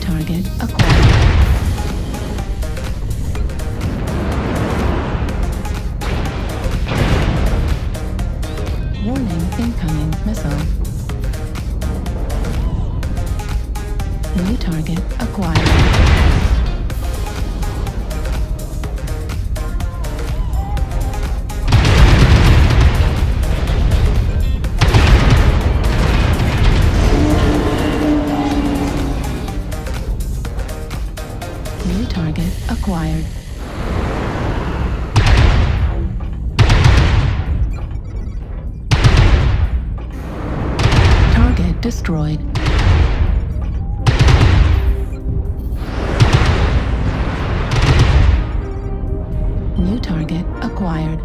target acquired. Warning, incoming missile. New target acquired. New target acquired. Target destroyed. New target acquired.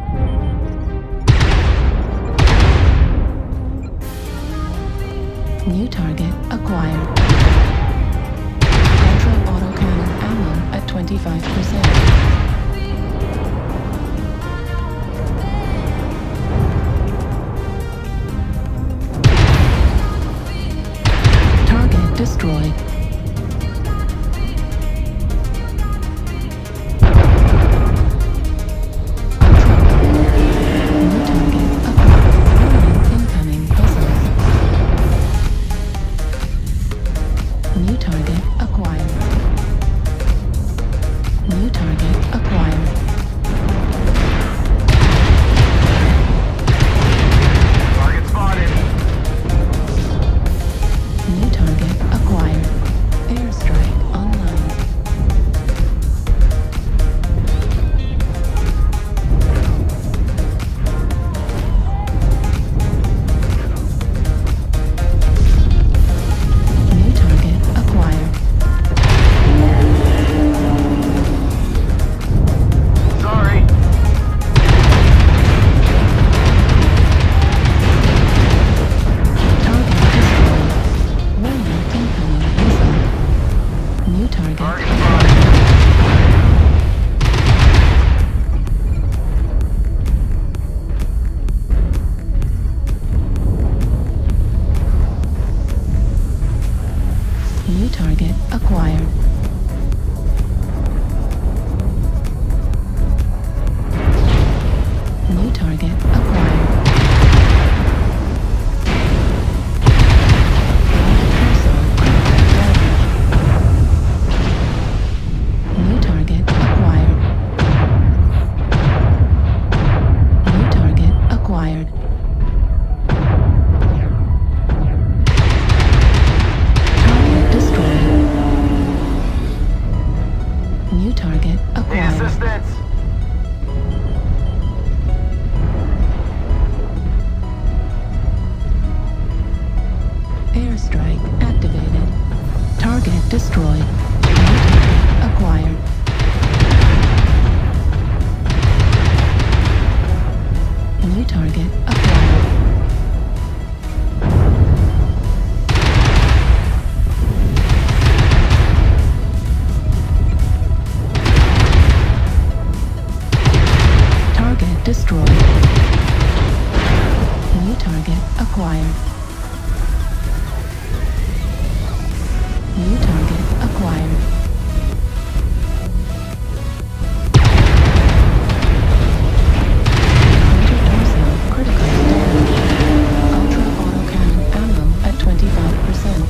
New target acquired. Ultra autocannon ammo at 25%. Target destroyed. New target acquired. New target acquired. New target acquired. New target acquired. New target acquired. Need assistance. Airstrike activated. Target destroyed. New target acquired. New target acquired. Destroyed. New target acquired. New target acquired. Counter-torso critical damage. Ultra autocannon ammo at 25%.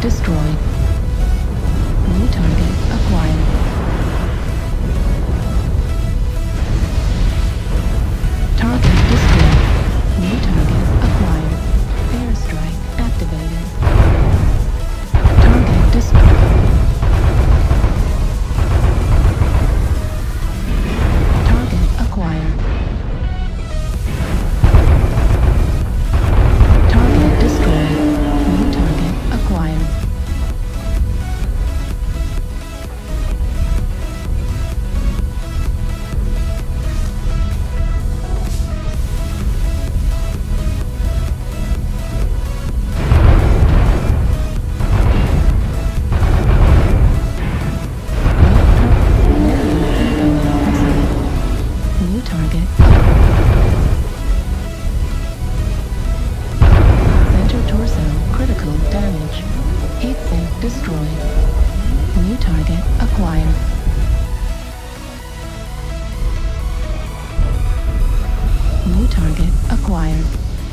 destroyed. New target acquired. Target destroyed. New target acquired. Airstrike activated. Target destroyed. Target acquired. Target destroyed. New target acquired. New target. Center torso critical damage. Heatsink destroyed. New target acquired. New target acquired.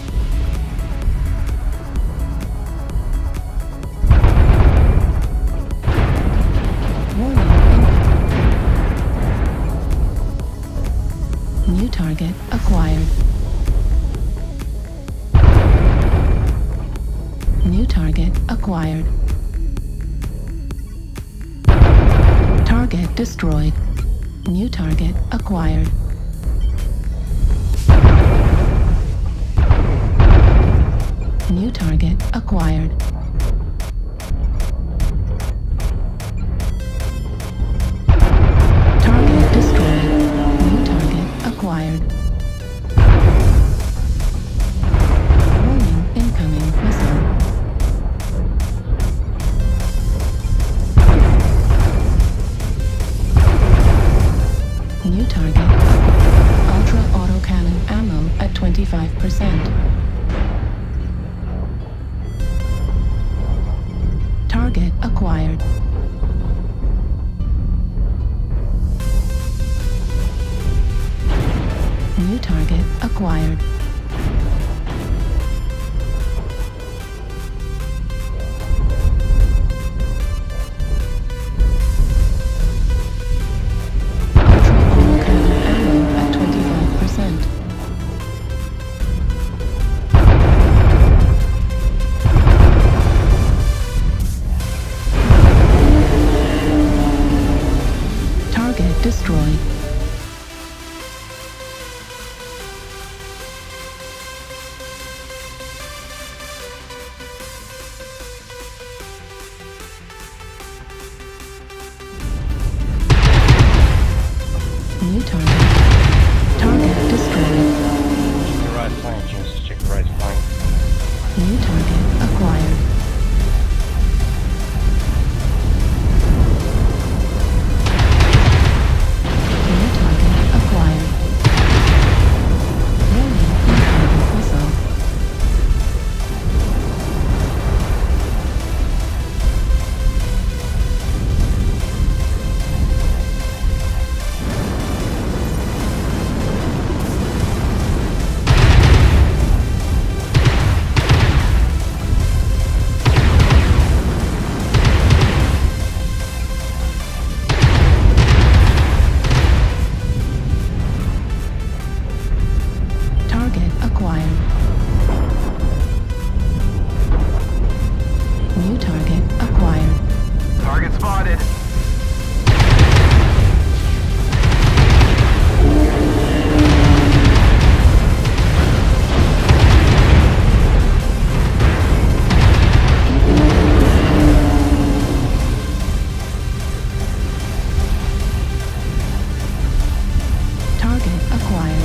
Warning. New target acquired. New target acquired. Target destroyed. New target acquired. New target acquired. Target destroyed. New target acquired. Warning, incoming missile. New target. Ultra autocannon ammo at 25%. Target acquired. New target acquired. Ultra autocannon ammo at 25%. Target destroyed. New target. Target destroyed. Check the right flank, James. Check the right flank. New target acquired. New target acquired. Warning, incoming missile. Target acquired. New target acquired. Target spotted. Target acquired.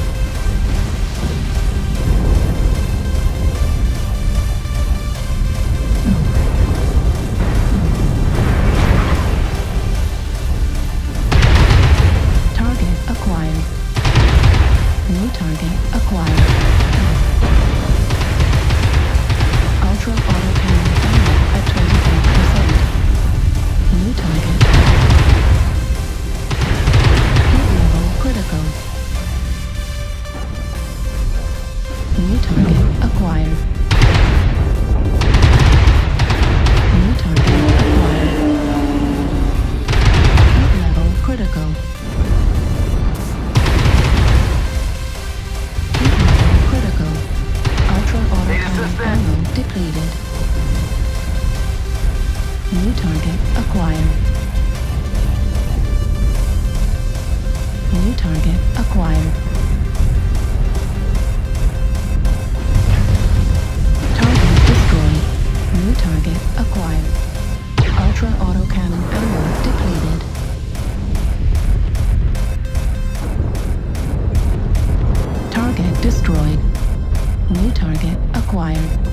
New target acquired. New target acquired. Target destroyed. New target acquired. Ultra autocannon ammo depleted. Target destroyed. New target acquired.